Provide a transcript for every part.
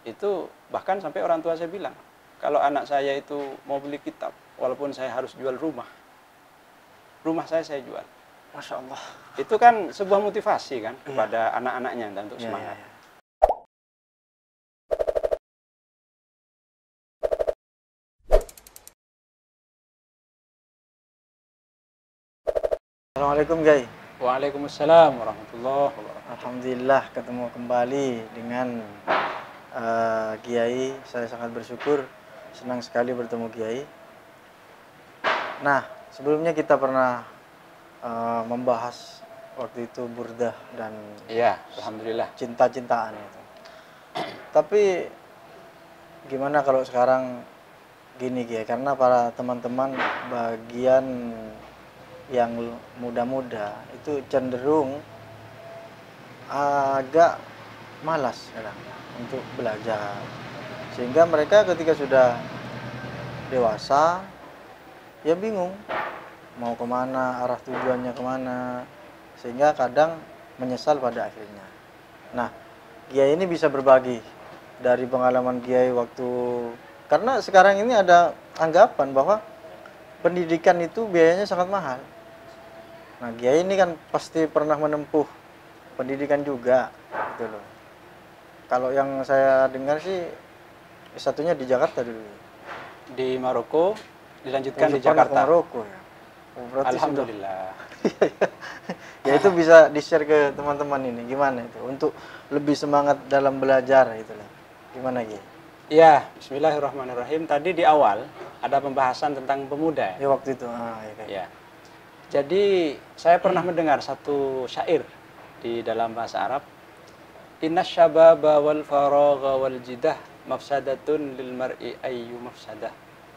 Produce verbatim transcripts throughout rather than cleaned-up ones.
Itu bahkan sampai orang tua saya bilang, kalau anak saya itu mau beli kitab, walaupun saya harus jual rumah, rumah saya saya jual. Masya Allah. Itu kan sebuah motivasi kan Iya. kepada anak-anaknya dan untuk Ya, semangat. ya, ya. Assalamualaikum Gai. Waalaikumsalam warahmatullahi wabarakatuh. Alhamdulillah ketemu kembali dengan uh, Kiai. Saya sangat bersyukur, senang sekali bertemu Kiai. Nah, sebelumnya kita pernah uh, membahas waktu itu burdah dan Iya, alhamdulillah. cinta-cintaan itu. Tapi gimana kalau sekarang gini Kiai, karena para teman-teman bagian yang muda-muda itu cenderung agak malas kadang untuk belajar, sehingga mereka ketika sudah dewasa ya bingung mau kemana, arah tujuannya kemana, sehingga kadang menyesal pada akhirnya. Nah, Kiai ini bisa berbagi dari pengalaman Kiai waktu, karena sekarang ini ada anggapan bahwa pendidikan itu biayanya sangat mahal. Nah, Kiai ini kan pasti pernah menempuh pendidikan juga, gitu loh. Kalau yang saya dengar sih S satunya di Jakarta dulu. Di Maroko, dilanjutkan Oh, di pernah ke Jakarta. Maroko ya. Oh, berarti Alhamdulillah. sudah. Ya itu bisa di-share ke teman-teman ini gimana itu untuk lebih semangat dalam belajar gitu loh. Gimana Kiai? Ya, bismillahirrahmanirrahim. Tadi di awal ada pembahasan tentang pemuda. Ya waktu itu. Ah, ya, kayak. Ya. Jadi saya pernah mendengar satu syair di dalam bahasa Arab. Inna syababa wal faragha wal jidah mafsadatun lil mar'i ayyu mafsadah.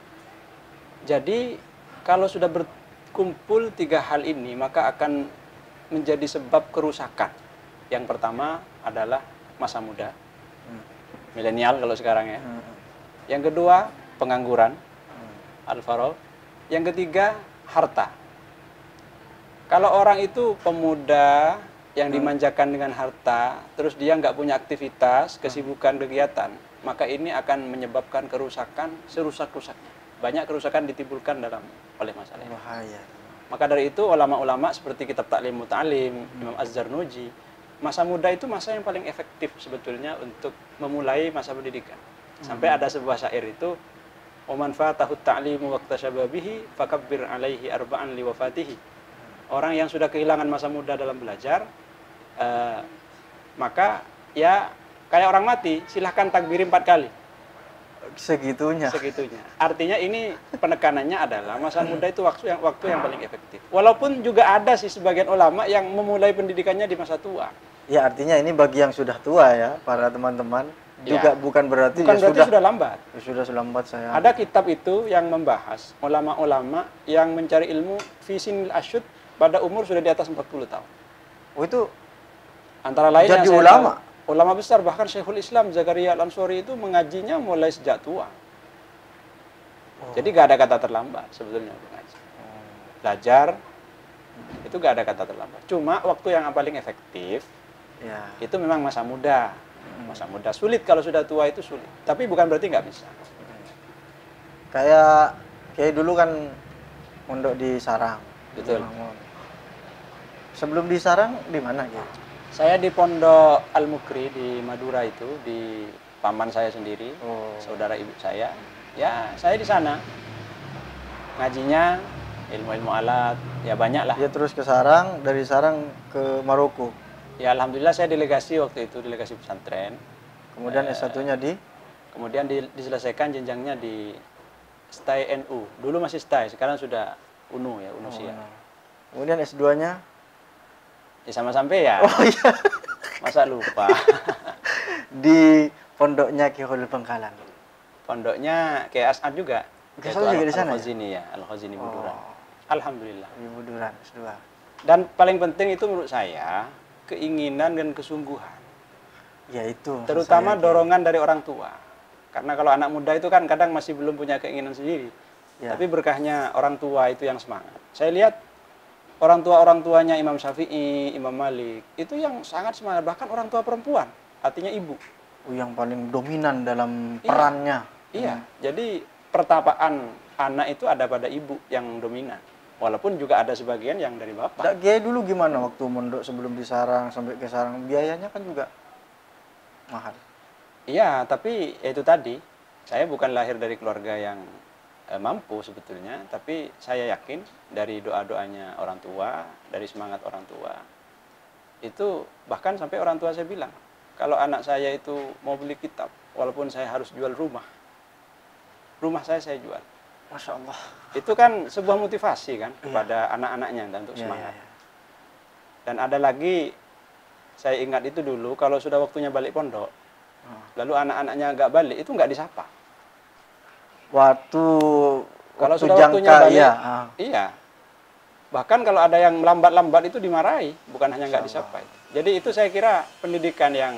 Jadi kalau sudah berkumpul tiga hal ini maka akan menjadi sebab kerusakan. Yang pertama adalah masa muda. Hmm. Milenial kalau sekarang ya. Hmm. Yang kedua pengangguran. Hmm. Al-faragh. Yang ketiga harta. Kalau orang itu pemuda yang dimanjakan dengan harta, terus dia nggak punya aktivitas, kesibukan, kegiatan, maka ini akan menyebabkan kerusakan serusak-rusaknya. Banyak kerusakan ditimbulkan dalam oleh masalah ini. Bahaya. Maka dari itu ulama-ulama seperti kitab Ta'lim Muta'alim, Imam Az-Zarnuji, masa muda itu masa yang paling efektif sebetulnya untuk memulai masa pendidikan. Sampai ada sebuah syair itu, "Waman fatahu ta'limu waqta syababihi fakabbir 'alaihi arba'an liwafatihi." Orang yang sudah kehilangan masa muda dalam belajar, eh, maka ya kayak orang mati, silahkan takbiri empat kali. Segitunya. Segitunya. Artinya ini penekanannya adalah masa muda itu waktu yang waktu yang paling efektif. Walaupun juga ada sih sebagian ulama yang memulai pendidikannya di masa tua. Ya artinya ini bagi yang sudah tua ya, para teman-teman. Ya. Juga bukan berarti Bukan ya berarti sudah, sudah lambat. ya sudah selambat saya. Ada kitab itu yang membahas ulama-ulama yang mencari ilmu fi sinil asyud pada umur sudah di atas empat puluh tahun. Oh itu Antara lain jadi yang saya ulama? tahu, ulama besar, bahkan Syekhul Islam Zakaria Al-Ansori itu mengajinya mulai sejak tua. Oh. Jadi gak ada kata terlambat sebetulnya mengaji. Oh. Belajar itu gak ada kata terlambat. Cuma waktu yang paling efektif Ya. itu memang masa muda. Masa muda sulit, kalau sudah tua itu sulit. Tapi bukan berarti nggak bisa. Kayak kayak dulu kan mondok di Sarang. Betul. Sebelum di Sarang di mana gitu? Saya di Pondok Al-Mukri di Madura itu, di paman saya sendiri, Oh. saudara ibu saya. Ya, saya di sana. Ngajinya ilmu-ilmu alat, ya banyak lah. Dia terus ke Sarang, dari Sarang ke Maroko. Ya alhamdulillah saya delegasi waktu itu, delegasi pesantren. Kemudian Eh, S satunya di Kemudian di- diselesaikan jenjangnya di S T I N U. Dulu masih S T I, sekarang sudah U N U ya, Unusia. Oh, kemudian S duanya Ya sama sampai ya. Oh iya. Masa lupa. Di pondoknya Ki Khairul Bangkalan. Pondoknya kayak As'ad juga. Ki Yaitu Khairul juga di sana ya? Al-Khazini ya, Al-Khazini Buduran. Oh, Alhamdulillah. di Buduran S dua. Dan paling penting itu menurut saya keinginan dan kesungguhan. Ya itu. maksud Terutama saya, Ki. dorongan dari orang tua. Karena kalau anak muda itu kan kadang masih belum punya keinginan sendiri. Ya. Tapi berkahnya orang tua itu yang semangat. Saya lihat orang tua-orang tuanya Imam Syafi'i, Imam Malik, itu yang sangat semangat. Bahkan orang tua perempuan, artinya ibu. yang paling dominan dalam Iya. perannya. Iya, Hmm. jadi pertapaan anak itu ada pada ibu yang dominan. Walaupun juga ada sebagian yang dari bapak. Dak Kiai dulu gimana waktu mondok sebelum di Sarang sampai ke Sarang? Biayanya kan juga mahal. Iya, tapi ya itu tadi, saya bukan lahir dari keluarga yang eh, mampu sebetulnya, tapi saya yakin dari doa-doanya orang tua, dari semangat orang tua, itu bahkan sampai orang tua saya bilang, kalau anak saya itu mau beli kitab, walaupun saya harus jual rumah, rumah saya saya jual. Masya Allah. Itu kan sebuah motivasi kan kepada anak-anaknya dan untuk Iya, semangat. iya, iya. Dan ada lagi, saya ingat itu dulu, kalau sudah waktunya balik pondok, Ah. lalu anak-anaknya nggak balik, itu nggak disapa. Waktu Kalau waktu sudah waktunya jangka, balik, iya. Ah. iya. Bahkan kalau ada yang lambat-lambat itu dimarahi, bukan hanya nggak Insya disapa. Jadi itu saya kira pendidikan yang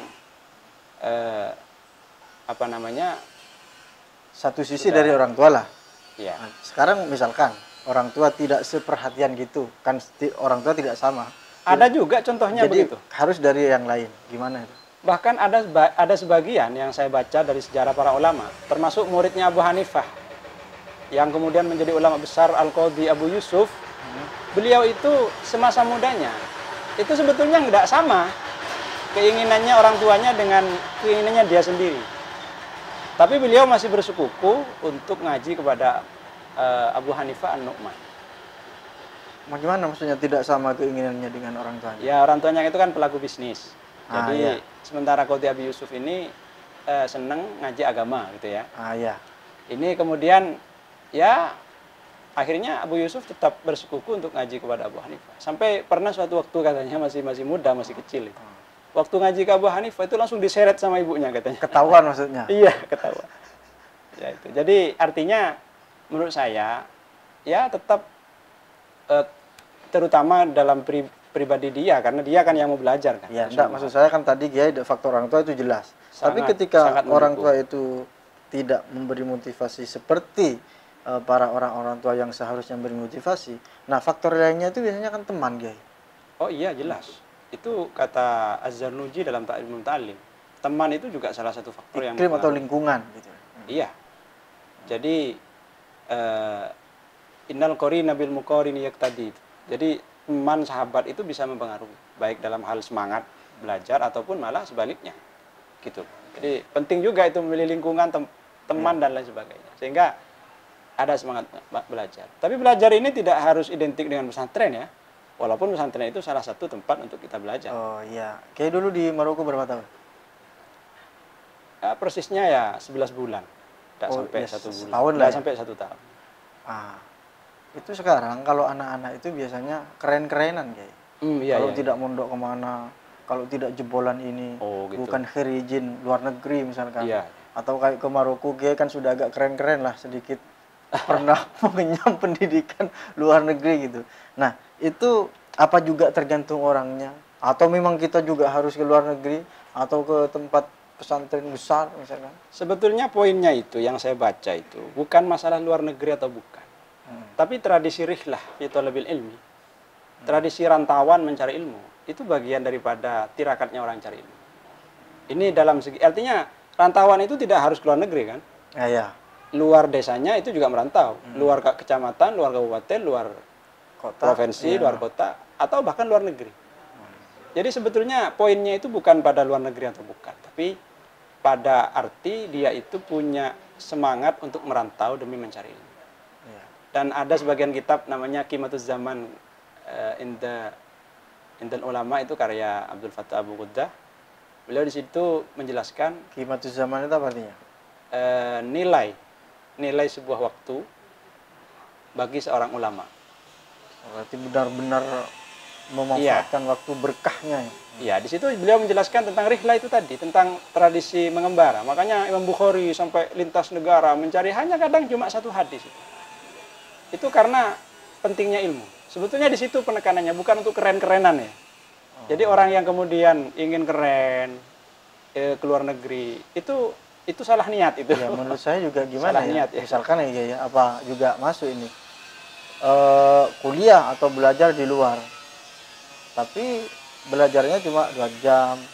eh, apa namanya, Satu sisi Sudah. dari orang tua lah. ya Nah, sekarang misalkan orang tua tidak seperhatian gitu, kan sti- orang tua tidak sama. ada juga contohnya Jadi begitu. harus dari yang lain. Gimana itu? Bahkan ada seba- ada sebagian yang saya baca dari sejarah para ulama, termasuk muridnya Abu Hanifah, yang kemudian menjadi ulama besar Al-Qadhi Abu Yusuf. Beliau itu semasa mudanya, itu sebetulnya nggak sama keinginannya orang tuanya dengan keinginannya dia sendiri. Tapi beliau masih bersekuku untuk ngaji kepada eh, Abu Hanifah An-Nu'man. Bagaimana maksudnya tidak sama keinginannya dengan orang tuanya? Ya, orang tuanya itu kan pelaku bisnis. Ah, Jadi iya. sementara Qadhi Abu Yusuf ini eh, seneng ngaji agama gitu ya. Ah ya. Ini kemudian ya akhirnya Abu Yusuf tetap bersekuku untuk ngaji kepada Abu Hanifah. Sampai pernah suatu waktu katanya masih masih muda, masih kecil itu. Waktu ngaji ke Abu Hanifah itu langsung diseret sama ibunya katanya. Ketahuan maksudnya. Iya, ketahuan. Ya itu. Jadi artinya menurut saya ya tetap eh, terutama dalam pri, pribadi dia, karena dia kan yang mau belajar kan. Ya, enggak, maksud saya kan tadi Kiai faktor orang tua itu jelas. Tapi Sangat- ketika sangat orang mendukung. tua itu tidak memberi motivasi seperti eh, para orang-orang tua yang seharusnya memberi motivasi, nah faktor lainnya itu biasanya kan teman, Kiai. Oh iya, jelas. Itu kata Az-Zarnuji dalam Ta'limul Ta'lim. Teman itu juga salah satu faktor yang Iklim atau mempengaruhi. lingkungan gitu. Iya. Jadi eh, innal qarina bil muqarini yaqtadi. Jadi teman sahabat itu bisa mempengaruhi baik dalam hal semangat belajar ataupun malah sebaliknya. Gitu. Jadi penting juga itu memilih lingkungan, tem- teman dan lain sebagainya. Sehingga ada semangat be- belajar. Tapi belajar ini tidak harus identik dengan pesantren ya. Walaupun pesantren itu salah satu tempat untuk kita belajar. Oh iya. Kiai dulu di Maroko berapa tahun? Ya, persisnya ya sebelas bulan. Tidak Oh, sampai ya, satu bulan. setahun lah Nggak ya. sampai satu tahun. Ah. Itu sekarang kalau anak-anak itu biasanya keren-kerenan, Kiai. Hmm, iya, kalau iya, tidak mondok kemana, kalau tidak jebolan ini, Oh, gitu. bukan khirijin luar negeri misalkan, Iya. atau kayak ke Maroko, Kiai kan sudah agak keren-keren lah sedikit pernah mengenyam pendidikan luar negeri gitu. Nah itu apa juga tergantung orangnya, atau memang kita juga harus ke luar negeri atau ke tempat pesantren besar misalkan? Sebetulnya poinnya itu yang saya baca itu bukan masalah luar negeri atau bukan. Hmm. Tapi tradisi rihlah fi talabil ilmi. Tradisi rantauan mencari ilmu itu bagian daripada tirakatnya orang cari ilmu. Ini dalam segi artinya rantauan itu tidak harus ke luar negeri kan? Ya, ya. Luar desanya itu juga merantau, luar ke- kecamatan, luar kabupaten, luar Kota, provinsi, ya. luar kota atau bahkan luar negeri. Jadi sebetulnya poinnya itu bukan pada luar negeri atau bukan, tapi pada arti dia itu punya semangat untuk merantau demi mencari ilmu. Ya. Dan ada sebagian kitab namanya Qimatuz Zaman uh, in the Intan Ulama, itu karya Abdul Fattah Abu Quddah. Beliau di situ menjelaskan Qimatuz zaman itu apa artinya? uh, nilai nilai sebuah waktu bagi seorang ulama. Berarti benar-benar memanfaatkan waktu berkahnya ya. Iya, di situ beliau menjelaskan tentang rihlah itu tadi, tentang tradisi mengembara. Makanya Imam Bukhari sampai lintas negara mencari hanya kadang cuma satu hadis. Itu karena pentingnya ilmu. Sebetulnya di situ penekanannya bukan untuk keren-kerenan ya. Jadi orang yang kemudian ingin keren eh, ke luar negeri itu itu salah niat itu. Ya menurut saya juga gimana Salah ya, niat ya. misalkan ya, ya apa juga masuk ini eh kuliah atau belajar di luar, tapi belajarnya cuma dua jam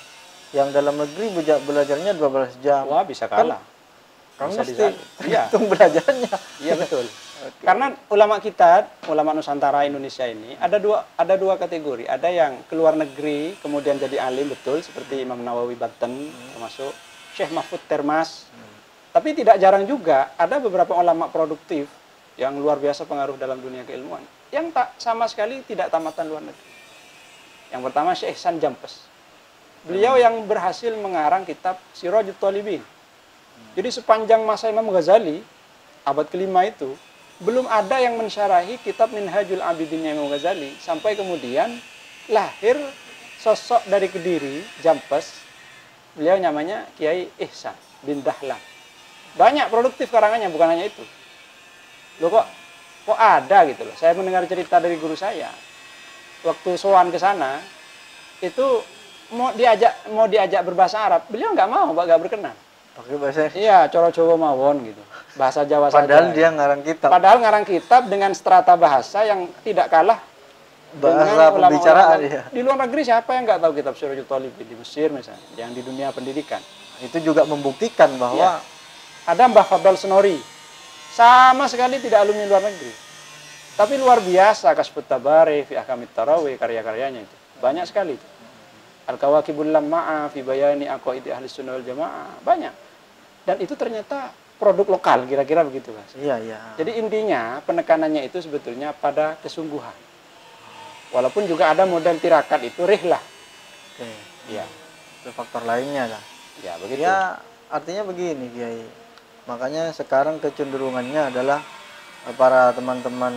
yang dalam negeri beja- belajarnya dua belas jam. Wah, bisa kalah. Kan Bisa mesti disalib. Iya. tergantung belajarnya. Iya betul. Karena ulama kita, ulama Nusantara Indonesia ini ada dua ada dua kategori. Ada yang keluar negeri kemudian jadi alim betul seperti Imam Nawawi Banten termasuk Syekh Mahfud Termas. Tapi tidak jarang juga ada beberapa ulama produktif yang luar biasa pengaruh dalam dunia keilmuan yang tak sama sekali tidak tamatan luar negeri. Yang pertama Syekh Ihsan Jampes. Beliau yang berhasil mengarang kitab Sirajut Thalibin. Jadi sepanjang masa Imam Ghazali abad kelima itu belum ada yang mensyarahi kitab Minhajul Abidinnya Imam Ghazali sampai kemudian lahir sosok dari Kediri, Jampes. Beliau namanya Kiai Ihsan bin Dahlan. Banyak produktif karangannya, bukan hanya itu. Loh kok kok ada gitu loh. Saya mendengar cerita dari guru saya. Waktu sowan ke sana itu mau diajak mau diajak berbahasa Arab, beliau nggak mau, nggak berkenan. Pakai bahasa. Iya, coro Jawa mawon gitu. Bahasa Jawa Padahal saja. dia ngarang kitab. Padahal ngarang kitab dengan strata bahasa yang tidak kalah Bahasa dengan ulama-ulama pembicaraan, ya. Di luar negeri siapa yang nggak tahu kitab Sirajul Thalibin di Mesir misalnya, yang di dunia pendidikan. Itu juga membuktikan bahwa Ya. Ada Mbah Fadl Senori. Sama sekali tidak alumni luar negeri. Tapi luar biasa Kasbut Tabari fi Ahkamit Tarawih, karya-karyanya itu. Banyak sekali itu. Al-Kawakibul Lamma'a fi Bayani Aqaidi Ahli Sunnah wal Jamaah. Banyak. Dan itu ternyata produk lokal, kira-kira begitu, Mas. iya, iya. Jadi intinya penekanannya itu sebetulnya pada kesungguhan. Walaupun juga ada model tirakat itu rihlah. Oke. Ya, Itu faktor lainnya lah. ya begitu. Ya, artinya begini, Kiai. Makanya sekarang kecenderungannya adalah eh, para teman-teman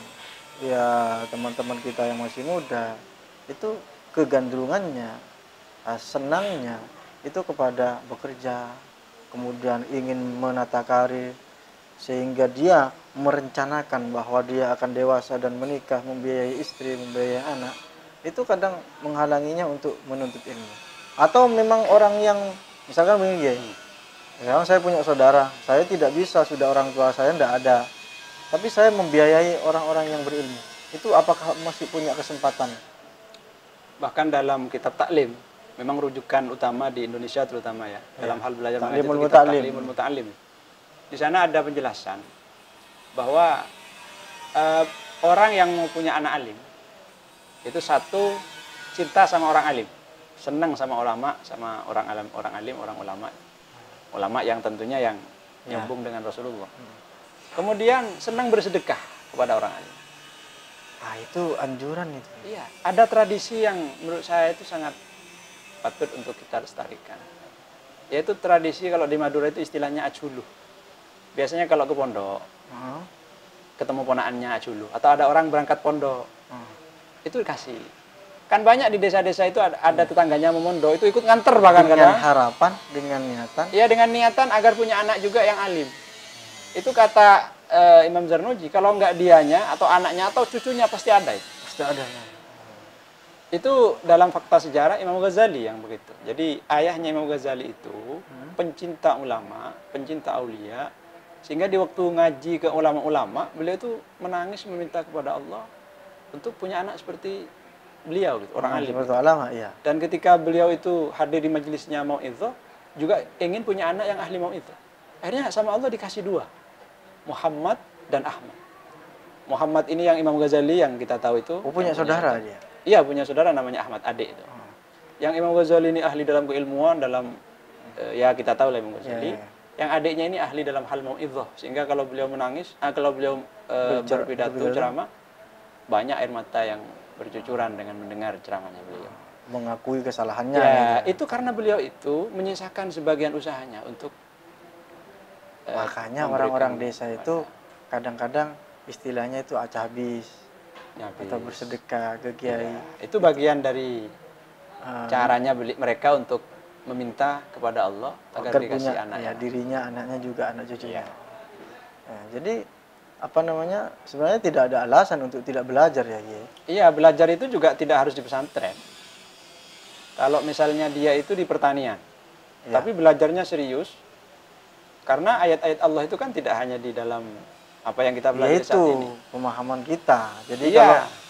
ya teman-teman kita yang masih muda itu kegandrungannya, eh, senangnya itu kepada bekerja, kemudian ingin menata karir sehingga dia merencanakan bahwa dia akan dewasa dan menikah, membiayai istri, membiayai anak. Itu kadang menghalanginya untuk menuntut ilmu. Atau memang orang yang misalkan begini, Kiai. Sekarang saya punya saudara, saya tidak bisa, sudah orang tua saya tidak ada. Tapi saya membiayai orang-orang yang berilmu. Itu apakah masih punya kesempatan? Bahkan dalam kitab taklim, memang rujukan utama di Indonesia terutama ya, Ya. dalam hal belajar mengajar Taklimul itu kitab Muta'allim. Taklimul Muta'allim. Di sana ada penjelasan bahwa eh, orang yang mau punya anak alim itu satu cinta sama orang alim, senang sama ulama, sama orang alim, orang alim, orang ulama, ulama yang tentunya yang Ya. nyambung dengan Rasulullah. Kemudian senang bersedekah kepada orang alim. Ah, itu anjuran itu. Iya, ada tradisi yang menurut saya itu sangat patut untuk kita lestarikan. Yaitu tradisi kalau di Madura itu istilahnya aculu. Biasanya kalau ke pondok, Uh-huh. ketemu ponaannya aculu. Atau ada orang berangkat pondok, Uh. itu dikasih. Kan banyak di desa-desa itu ada, ada tetangganya mau mondok, itu ikut nganter bahkan Dengan kadang. harapan, dengan niatan. Iya, dengan niatan agar punya anak juga yang alim. Itu kata eh, Imam Zarnuji, kalau enggak dianya atau anaknya atau cucunya pasti ada itu. Pasti ada. Ya. Itu dalam fakta sejarah Imam Ghazali yang begitu. Jadi ayahnya Imam Ghazali itu Hmm. pencinta ulama, pencinta aulia, sehingga di waktu ngaji ke ulama-ulama, beliau itu menangis meminta kepada Allah untuk punya anak seperti beliau gitu, orang alim. Seperti ulama, iya. Dan ketika beliau itu hadir di majelisnya Mau'izah, juga ingin punya anak yang ahli Mau'izah. Akhirnya sama Allah dikasih dua, Muhammad dan Ahmad. Muhammad ini yang Imam Ghazali yang kita tahu itu. Oh, punya yang saudara dia. Iya, punya saudara namanya Ahmad, adik itu. Oh. Yang Imam Ghazali ini ahli dalam keilmuan, dalam eh, ya kita tahu lah Imam Ghazali. Ya, ya. Yang adiknya ini ahli dalam hal mau'izah, sehingga kalau beliau menangis, ah, kalau beliau eh, Bercer- berpidato berpidato. ceramah, banyak air mata yang bercucuran dengan mendengar ceramahnya beliau. Mengakui kesalahannya. Ya, gitu. itu karena beliau itu menyisakan sebagian usahanya untuk eh, Makanya memberikan orang-orang desa kepada- itu kadang-kadang istilahnya itu acah habis Nyabis. atau bersedekah ke kiai. Ya, itu bagian dari Eh, caranya beli mereka untuk meminta kepada Allah agar, agar dikasih punya anak ya, yang dirinya, anaknya juga anak cucunya. Iya. Nah, jadi apa namanya? Sebenarnya tidak ada alasan untuk tidak belajar ya, Kiai. Iya, belajar itu juga tidak harus di pesantren. Kalau misalnya dia itu di pertanian, Ya. tapi belajarnya serius, karena ayat-ayat Allah itu kan tidak hanya di dalam apa yang kita belajar Yaitu saat ini. pemahaman kita. Jadi Iya, kalau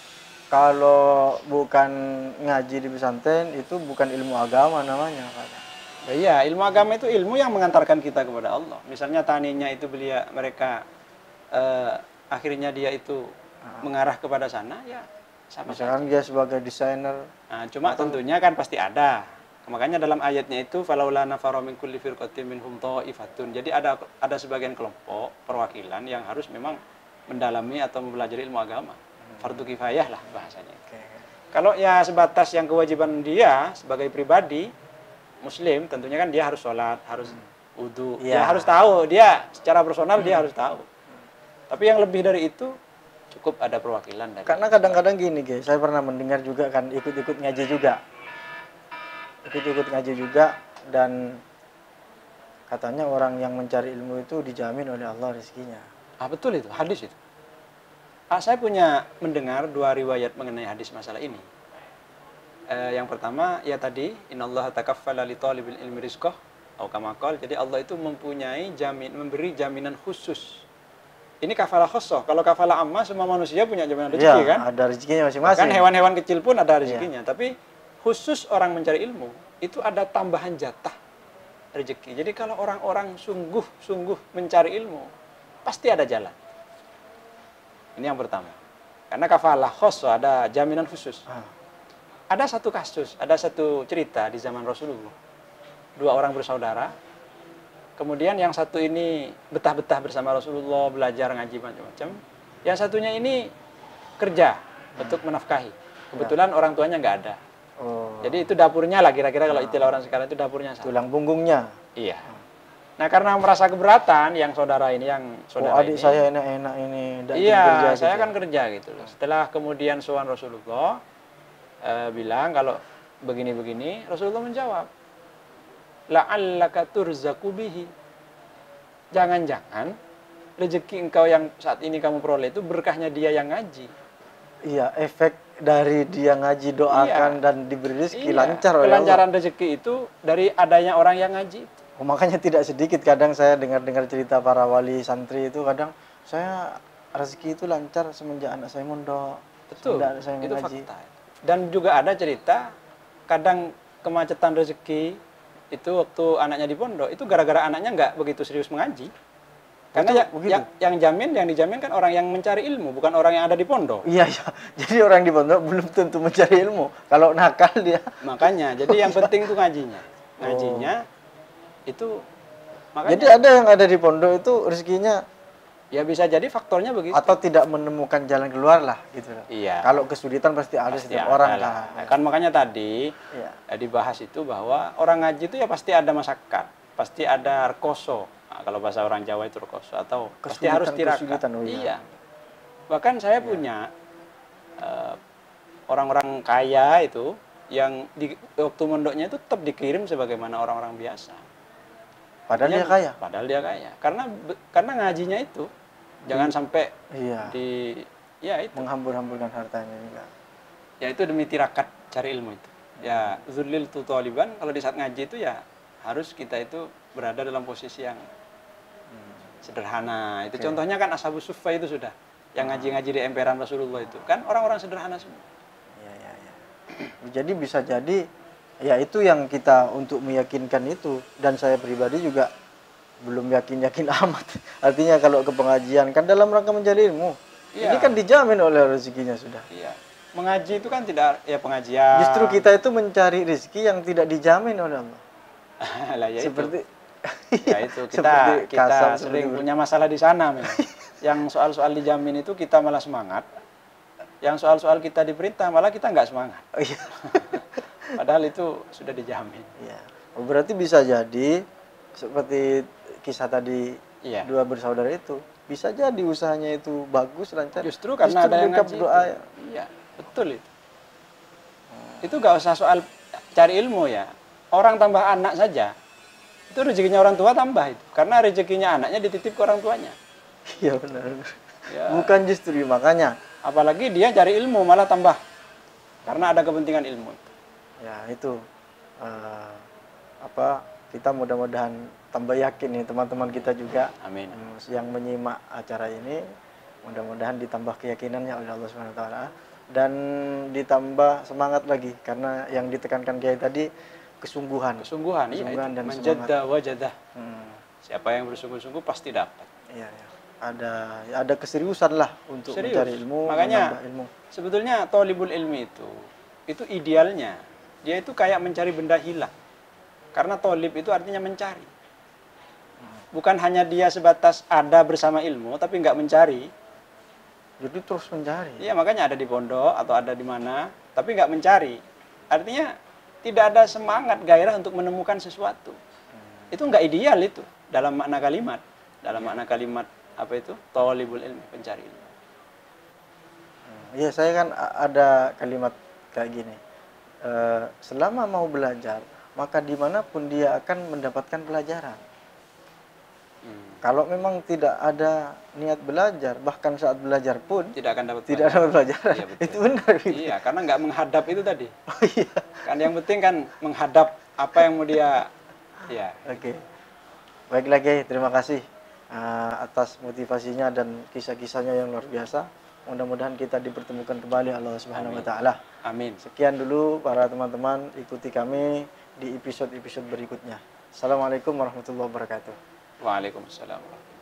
kalau bukan ngaji di pesantren itu bukan ilmu agama namanya kadang. Ya, iya, ilmu agama itu ilmu yang mengantarkan kita kepada Allah. Misalnya taninya itu belia mereka eh, akhirnya dia itu Nah, mengarah kepada sana, ya sama saja. misalkan dia sebagai desainer, Nah, cuma atau- tentunya kan pasti ada. Makanya dalam ayatnya itu falaula nafara min kulli firqatin minhum ta'ifatun. Jadi ada ada sebagian kelompok perwakilan yang harus memang mendalami atau mempelajari ilmu agama. Fardu kifayah lah bahasanya. Oke. Kalau ya sebatas yang kewajiban dia sebagai pribadi muslim, tentunya kan dia harus sholat, harus wudhu. Iya. Dia harus tahu, dia secara personal dia harus tahu. Tapi yang lebih dari itu cukup ada perwakilan dari. Karena kadang-kadang gini guys, saya pernah mendengar juga kan ikut-ikut ngaji juga. Ikut-ikut ngaji juga dan katanya orang yang mencari ilmu itu dijamin oleh Allah rezekinya. Ah betul itu, hadis itu. Ah, saya punya mendengar dua riwayat mengenai hadis masalah ini. Eh, yang pertama ya tadi innallaha takaffala li talibil ilmi rizqah atau kama qala. Jadi Allah itu mempunyai jamin memberi jaminan khusus. Ini kafalah khosoh. Kalau kafalah amma semua manusia punya jaminan rezeki Iya, kan? ada rezekinya masing-masing. Bahkan hewan-hewan kecil pun ada rezekinya. Tapi khusus orang mencari ilmu itu ada tambahan jatah rezeki. Jadi kalau orang-orang sungguh-sungguh mencari ilmu pasti ada jalan. Ini yang pertama. Karena kafalah khosoh ada jaminan khusus. Ah, Ada satu kasus, ada satu cerita di zaman Rasulullah. Dua orang bersaudara. Kemudian yang satu ini betah-betah bersama Rasulullah, belajar ngaji macam-macam. Yang satunya ini kerja untuk menafkahi. Kebetulan orang tuanya nggak ada. oh, Jadi itu dapurnya lah kira-kira kalau istilah orang sekarang itu dapurnya satu. tulang punggungnya. Iya. Nah karena merasa keberatan yang saudara ini, yang Oh, saudara adik ini. saya enak-enak ini. ndak Iya, kerja saya gitu. kan kerja gitu loh. Setelah kemudian sowan Rasulullah eh, bilang kalau begini-begini, Rasulullah menjawab, la'allaka turzaku bihi. Jangan-jangan rezeki engkau yang saat ini kamu peroleh itu berkahnya dia yang ngaji. Iya, efek dari dia ngaji doakan Iya. dan diberi rezeki Iya, lancar oleh Allah. kelancaran rezeki itu dari adanya orang yang ngaji. Oh, makanya tidak sedikit kadang saya dengar-dengar cerita para wali santri itu kadang saya rezeki itu lancar semenjak anak saya mondok. Betul, semenjak anak saya itu mengaji. fakta. Dan juga ada cerita kadang kemacetan rezeki itu waktu anaknya di pondok itu gara-gara anaknya nggak begitu serius mengaji. Karena Betul, ya- begitu. yang, yang jamin, yang dijamin kan orang yang mencari ilmu, bukan orang yang ada di pondok. Iya, iya. Jadi orang di pondok belum tentu mencari ilmu. Kalau nakal dia. Makanya, jadi yang penting itu ngajinya. Ngajinya itu makanya Jadi ada yang ada di pondok itu rezekinya ya bisa jadi faktornya begitu. atau tidak menemukan jalan keluar lah gitu loh. Iya. Kalau kesulitan pasti ada Pasti setiap ada orang lah. kan. Kan makanya tadi Iya. eh, dibahas itu bahwa orang ngaji itu ya pasti ada masakan, pasti ada rekoso. Nah, kalau bahasa orang Jawa itu rekoso atau pasti Kesulitan- harus tirakat. kesulitan, oh iya. Iya. Bahkan saya punya eh, orang-orang kaya itu yang di waktu mondoknya itu tetap dikirim sebagaimana orang-orang biasa. Padahal dia Artinya, kaya. Padahal dia kaya. Karena be- karena ngajinya itu jangan sampai Iya. di ya itu Menghambur-hamburkan hartanya juga. ya itu demi tirakat cari ilmu itu. Ya zulil tu taliban kalau di saat ngaji itu ya harus kita itu berada dalam posisi yang sederhana. Itu Oke. contohnya kan Ashabus Suffah itu sudah yang ngaji-ngaji di emperan Rasulullah itu kan orang-orang sederhana semua. Iya, iya, iya. Jadi bisa jadi ya itu yang kita untuk meyakinkan itu, dan saya pribadi juga belum yakin-yakin amat. Artinya kalau ke pengajian kan dalam rangka mencari ilmu. Iya. Ini kan dijamin oleh rezekinya sudah. Iya. Mengaji itu kan tidak ya pengajian. Justru kita itu mencari rezeki yang tidak dijamin oleh Allah. lah ya Seperti itu. Ya itu kita seperti kita kasam, sering seperti- punya masalah di sana memang. Yang soal-soal dijamin itu kita malah semangat. Yang soal-soal kita diperintah malah kita nggak semangat. Oh, iya. Padahal itu sudah dijamin. Iya. Oh, berarti bisa jadi seperti kisah tadi Iya. dua bersaudara itu, bisa jadi usahanya itu bagus lancar. Justru karena ada yang berkat ngaji doa. itu. Iya, betul itu. Itu nggak usah soal cari ilmu ya. Orang tambah anak saja, itu rezekinya orang tua tambah itu. Karena rezekinya anaknya dititip ke orang tuanya. Iya benar. Ya. Bukan justru makanya. Apalagi dia cari ilmu malah tambah. Karena ada kepentingan ilmu. Ya itu eh, apa kita mudah-mudahan tambah yakin nih teman-teman kita juga Amin. mm, yang menyimak acara ini, mudah-mudahan ditambah keyakinannya oleh Allah Subhanahu wa taala dan ditambah semangat lagi karena yang ditekankan Kiai tadi kesungguhan. Kesungguhan, iya, Kesungguhan itu. dan Manjadda wajadah. Hmm, Siapa yang bersungguh-sungguh pasti dapat. iya, iya. Ada ada keseriusan lah untuk Serius. mencari ilmu, Makanya menambah ilmu. sebetulnya thalibul ilmi itu itu idealnya dia itu kayak mencari benda hilang. Karena thalib itu artinya mencari. Bukan hanya dia sebatas ada bersama ilmu tapi nggak mencari. Jadi terus mencari. Iya, makanya ada di pondok atau ada di mana tapi nggak mencari. Artinya tidak ada semangat gairah untuk menemukan sesuatu. Itu nggak ideal itu dalam makna kalimat. Dalam makna kalimat apa itu? Thalibul ilmi, pencari ilmu. Iya, saya kan a- ada kalimat kayak gini. Eh, selama mau belajar, maka dimanapun dia akan mendapatkan pelajaran. Hmm. Kalau memang tidak ada niat belajar, bahkan saat belajar pun Tidak akan dapat tidak dapat pelajaran. Iya, betul. Itu benar. Gitu. Iya, karena nggak menghadap itu tadi. Oh iya. Kan yang penting kan menghadap apa yang mau dia. Ya. Oke. Baiklah Kiai, terima kasih uh, atas motivasinya dan kisah-kisahnya yang luar biasa. Mudah-mudahan kita dipertemukan kembali Allah Subhanahu wa taala. Amin. Sekian dulu para teman-teman, ikuti kami di episode-episode berikutnya. Assalamualaikum warahmatullahi wabarakatuh. Waalaikumsalam.